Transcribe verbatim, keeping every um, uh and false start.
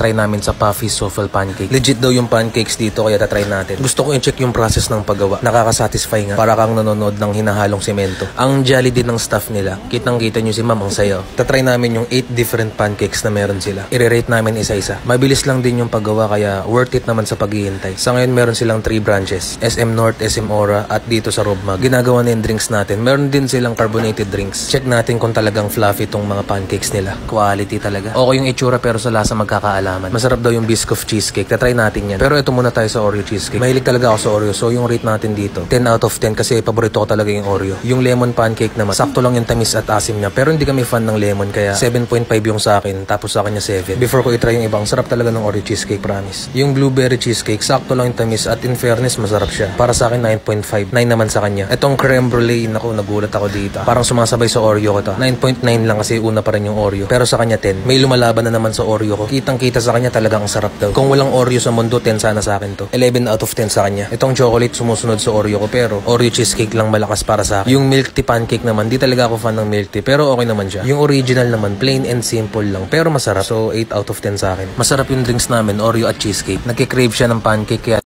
try namin sa Puffy Souffle Pancake. Legit daw yung pancakes dito kaya tatry natin. Gusto ko i-check yung process ng paggawa. Nakakasatisfy nga. Para kang nanonood ng hinahalong semento. Ang jolly din ng staff nila. Kitang-kita nyo si ma'am ang sayo. Tatry namin yung eight different pancakes na meron sila. I-rate namin isa-isa. Mabilis lang din yung paggawa kaya worth it naman sa paghihintay. Sa ngayon meron silang three branches. S M North, S M Aura at dito sa Robmag. Ginagawa na yung drinks natin. Meron din silang carbonated drinks. Check natin kung talagang fluffy tong mga pancakes nila. Quality talaga. Okay yung itsura pero sa lasa magkakaalaman. Masarap daw yung Biscoff cheesecake. Tatry natin yan. Pero ito muna tayo sa Oreo cheesecake. Mahilig talaga ako sa Oreo. So yung rate natin dito, ten out of ten kasi paborito ko talaga yung Oreo. Yung lemon pancake naman, sakto lang yung tamis at asim niya. Pero hindi kami fan ng lemon kaya seven point five yung sa akin. Tapos sa kanya seven. Before ko itry yung ibang, sarap talaga ng Oreo cheesecake, promise. Yung blueberry cheesecake, sakto lang yung tamis at in fairness, masarap siya. Para sa akin, nine point five. nine naman sa kanya. Itong creme brulee, naku, nagulat ako dito. Parang sumasabay sa Oreo ko to. nine point nine lang kasi una pa rin yung Oreo. Pero sa kanya ten. May lumalaban na naman sa Oreo ko. Kitang-kita sa kanya talagang sarap daw. Kung walang Oreo sa mundo, ten sana sa akin to. eleven out of ten sa kanya. Itong chocolate sumusunod sa Oreo ko pero Oreo cheesecake lang malakas para sa akin. Yung milk tea pancake naman, di talaga ako fan ng milk tea pero okay naman siya. Yung original naman, plain and simple lang pero masarap. So eight out of ten sa akin. Masarap yung drinks namin, Oreo at cheesecake. Nagki-crave siya ng pancake kaya